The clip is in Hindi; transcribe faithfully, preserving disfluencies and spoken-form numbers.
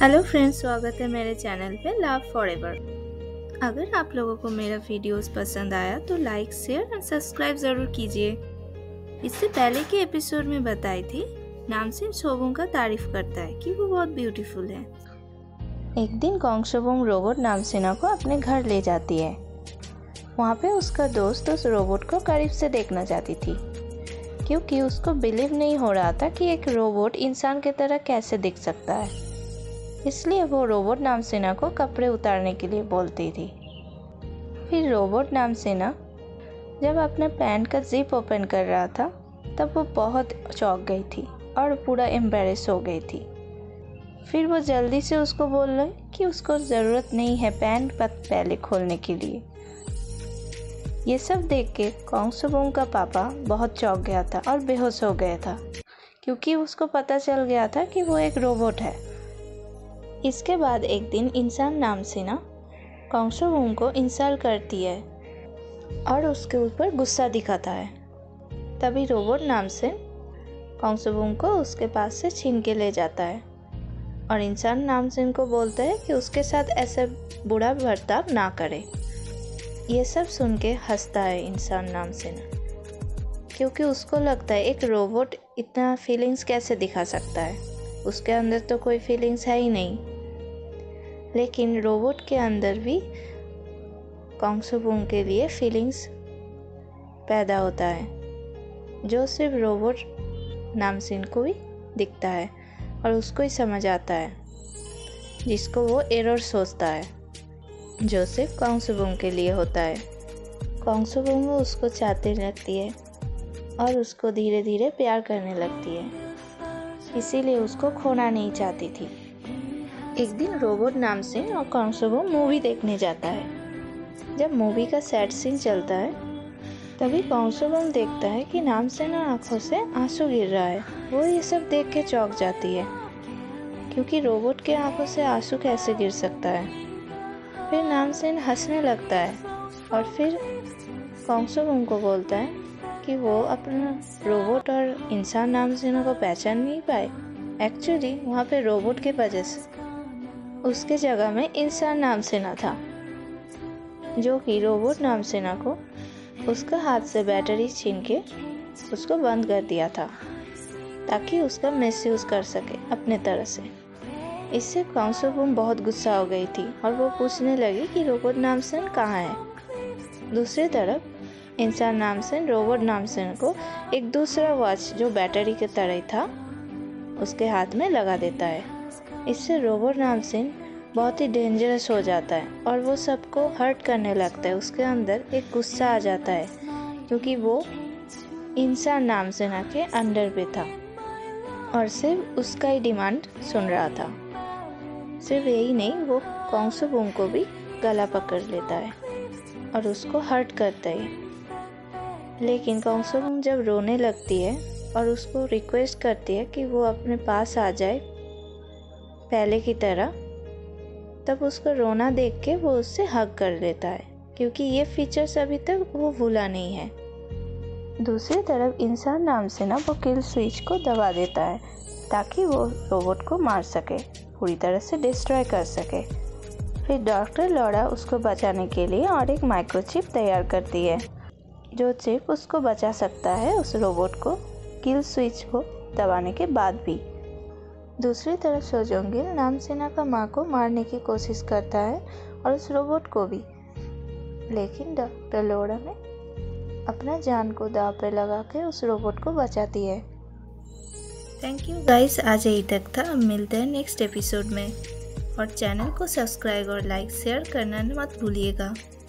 हेलो फ्रेंड्स, स्वागत है मेरे चैनल पे लव फॉरएवर। अगर आप लोगों को मेरा वीडियोस पसंद आया तो लाइक शेयर और सब्सक्राइब ज़रूर कीजिए। इससे पहले के एपिसोड में बताई थी नामसिन शोबुंग का तारीफ करता है कि वो बहुत ब्यूटीफुल है। एक दिन कॉन्ग शोबुंग रोबोट नामसिना को अपने घर ले जाती है। वहाँ पे उसका दोस्त उस रोबोट को करीब से देखना चाहती थी क्योंकि उसको बिलीव नहीं हो रहा था कि एक रोबोट इंसान की तरह कैसे दिख सकता है। इसलिए वो रोबोट नामसिना को कपड़े उतारने के लिए बोलती थी। फिर रोबोट नामसिना जब अपने पैंट का जिप ओपन कर रहा था तब वो बहुत चौंक गई थी और पूरा एम्बैरेस हो गई थी। फिर वो जल्दी से उसको बोल रही कि उसको ज़रूरत नहीं है पैंट पहले खोलने के लिए। ये सब देख के कॉन्ग शोबुंग का पापा बहुत चौंक गया था और बेहोश हो गया था क्योंकि उसको पता चल गया था कि वो एक रोबोट है। इसके बाद एक दिन इंसान नामसिना कॉन्ग शोबुंग को इंसल्ट करती है और उसके ऊपर गुस्सा दिखाता है। तभी रोबोट नामसिन कॉन्ग शोबुंग को उसके पास से छीन के ले जाता है और इंसान नामसिन को बोलता है कि उसके साथ ऐसा बुरा बर्ताव ना करे। ये सब सुन के हंसता है इंसान नामसिना क्योंकि उसको लगता है एक रोबोट इतना फीलिंग्स कैसे दिखा सकता है, उसके अंदर तो कोई फीलिंग्स है ही नहीं। लेकिन रोबोट के अंदर भी कॉन्ग शोबुंग के लिए फीलिंग्स पैदा होता है जो सिर्फ रोबोट नामसिन को ही दिखता है और उसको ही समझ आता है, जिसको वो एरर सोचता है जो सिर्फ कॉन्ग शोबुंग के लिए होता है। कॉन्ग शोबुंग उसको चाहते लगती है और उसको धीरे धीरे प्यार करने लगती है, इसीलिए उसको खोना नहीं चाहती थी। एक दिन रोबोट नामसिन और कॉन्ग शोबुंग मूवी देखने जाता है। जब मूवी का सैड सीन चलता है तभी कॉन्ग शोबुंग देखता है कि नामसिन आंखों से आंसू गिर रहा है। वो ये सब देख के चौंक जाती है क्योंकि रोबोट के आंखों से आंसू कैसे गिर सकता है। फिर नामसिन हंसने लगता है और फिर कॉन्ग शोबुंग को बोलता है कि वो अपना रोबोट और इंसान नामसिना को पहचान नहीं पाए। एक्चुअली वहाँ पे रोबोट के वजह से उसके जगह में इंसान नामसिना था जो कि रोबोट नामसिना को उसका हाथ से बैटरी छीन के उसको बंद कर दिया था ताकि उसका मिसयूज़ कर सके अपने तरह से। इससे कॉन्ग शोबुंग बहुत गुस्सा हो गई थी और वो पूछने लगी कि रोबोट नामसिन कहाँ है। दूसरी तरफ इंसान नामसिन रोबोट नामसिन को एक दूसरा वॉच जो बैटरी के तरह था उसके हाथ में लगा देता है। इससे रोबोट नामसिन बहुत ही डेंजरस हो जाता है और वो सबको हर्ट करने लगता है। उसके अंदर एक गुस्सा आ जाता है क्योंकि वो इंसान नामसिना के अंडर पे था और सिर्फ उसका ही डिमांड सुन रहा था। सिर्फ यही नहीं, वो कॉन्ग शोबुंग को भी गला पकड़ लेता है और उसको हर्ट करता है। लेकिन कॉन्ग शोबुंग जब रोने लगती है और उसको रिक्वेस्ट करती है कि वो अपने पास आ जाए पहले की तरह, तब उसका रोना देख के वो उससे हग कर लेता है क्योंकि ये फीचर्स अभी तक वो भूला नहीं है। दूसरी तरफ इंसान नामसिना वो किल स्विच को दबा देता है ताकि वो रोबोट को मार सके, पूरी तरह से डिस्ट्रॉय कर सके। फिर डॉक्टर लॉरा उसको बचाने के लिए और एक माइक्रोचिप तैयार करती है जो चिप उसको बचा सकता है, उस रोबोट को किल स्विच को दबाने के बाद भी। दूसरी तरफ सो जोंगिल नामसिना का माँ को मारने की कोशिश करता है और उस रोबोट को भी, लेकिन डॉक्टर लॉरा ने अपना जान को दांव पे लगा के उस रोबोट को बचाती है। थैंक यू गाइस, आज यही तक था। अब मिलते हैं नेक्स्ट एपिसोड में और चैनल को सब्सक्राइब और लाइक शेयर करना मत भूलिएगा।